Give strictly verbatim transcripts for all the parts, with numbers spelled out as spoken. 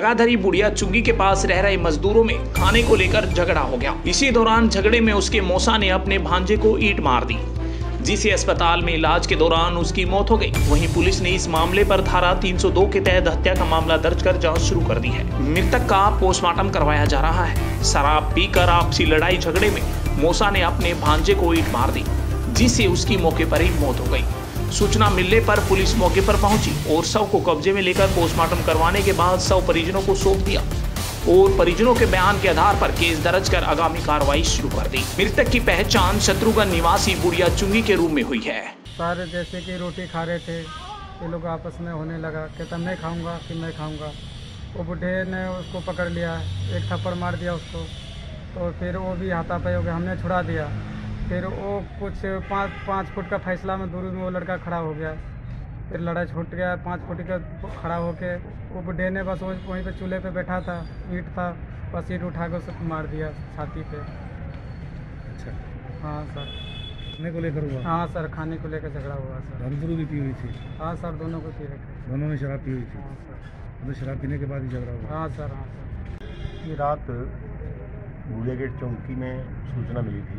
जगाधरी बुढ़िया चुंगी के पास रह रहे मजदूरों में खाने को लेकर झगड़ा हो गया। इसी दौरान झगड़े में उसके मौसा ने अपने भांजे को ईंट मार दी, जिसे अस्पताल में इलाज के दौरान उसकी मौत हो गई। वहीं पुलिस ने इस मामले पर धारा तीन सौ दो के तहत हत्या का मामला दर्ज कर जांच शुरू कर दी है। मृतक का पोस्टमार्टम करवाया जा रहा है। शराब पीकर आपसी लड़ाई झगड़े में मौसा ने अपने भांजे को ईंट मार दी, जिससे उसकी मौके पर ही मौत हो गई। सूचना मिलने पर पुलिस मौके पर पहुंची और शव को कब्जे में लेकर पोस्टमार्टम करवाने के बाद शव परिजनों को सौंप दिया और परिजनों के बयान के आधार पर केस दर्ज कर आगामी कार्रवाई शुरू कर दी। मृतक की पहचान शत्रुघ्न निवासी बुढ़िया चुंगी के रूप में हुई है। सर जैसे कि रोटी खा रहे थे, ये लोग आपस में होने लगा, कहता मैं खाऊंगा कि मैं खाऊंगा। वो बुढ़े ने उसको पकड़ लिया, एक थप्पड़ मार दिया उसको, तो फिर वो भी हाथापाई हो गया, हमने छुड़ा दिया। फिर वो कुछ पाँच पाँच फुट का फैसला में दूरी में वो लड़का खड़ा हो गया, फिर लड़ाई छूट गया। पाँच फुट का खड़ा होके वो बुढ़े ने बस वहीं पे चूल्हे पे बैठा था, ईंट था, बस ईंट उठा के उसे मार दिया छाती पे। अच्छा, हाँ सर। खाने को लेकर हुआ? हाँ सर, खाने को लेकर झगड़ा हुआ सर। दारू भी पी हुई थी? हाँ सर, दोनों को पी रखे। दोनों ने शराब पी हुई थी? हाँ सर। मतलब शराब पीने के बाद ही झगड़ा हुआ? हाँ सर, हाँ सर। ये रात बुढ़िया गेट चौकी में सूचना मिली थी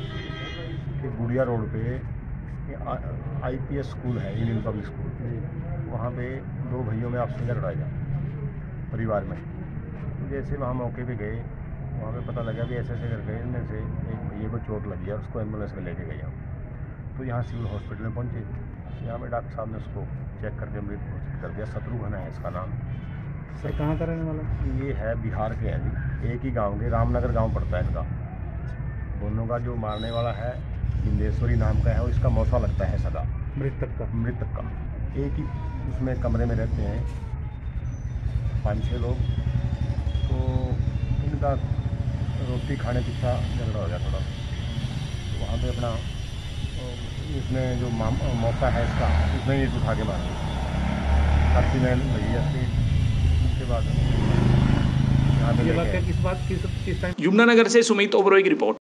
कि बुढ़िया रोड पे आईपीएस स्कूल है, इंडियन पब्लिक स्कूल, वहाँ पे दो भाइयों में आपस में लड़ाई परिवार में। जैसे वहाँ मौके पे गए, वहाँ पे पता लगा कि ऐसे ऐसे करके इनमें से एक भैया को चोट लगी है, उसको एम्बुलेंस में लेके गए। तो यहाँ सिविल हॉस्पिटल में पहुँचे, यहाँ पे डॉक्टर साहब ने उसको चेक करके मृत घोषित कर दिया। शत्रुघ्न है इसका नाम। सर कहाँ का रहने वाला? ये है बिहार के हैं जी, एक ही गाँव के, रामनगर गाँव पड़ता है इनका। दोनों का जो मारने वाला है बिंदेश्वरी नाम का है, और इसका मौसा लगता है सगा। मृतक का? मृतक का। एक ही उसमें कमरे में रहते हैं पाँच छः लोग। तो इनका रोटी खाने पीछा झगड़ा हो गया थोड़ा, तो वहाँ पे अपना इसने जो मौका है इसका, उसने ईंट उठा के मार दिया। अस्सी में लगी अस्सी उसके बाद यहाँ पे किस बात किस किस टाइम? यमुनानगर से सुमित ओबरॉय की रिपोर्ट।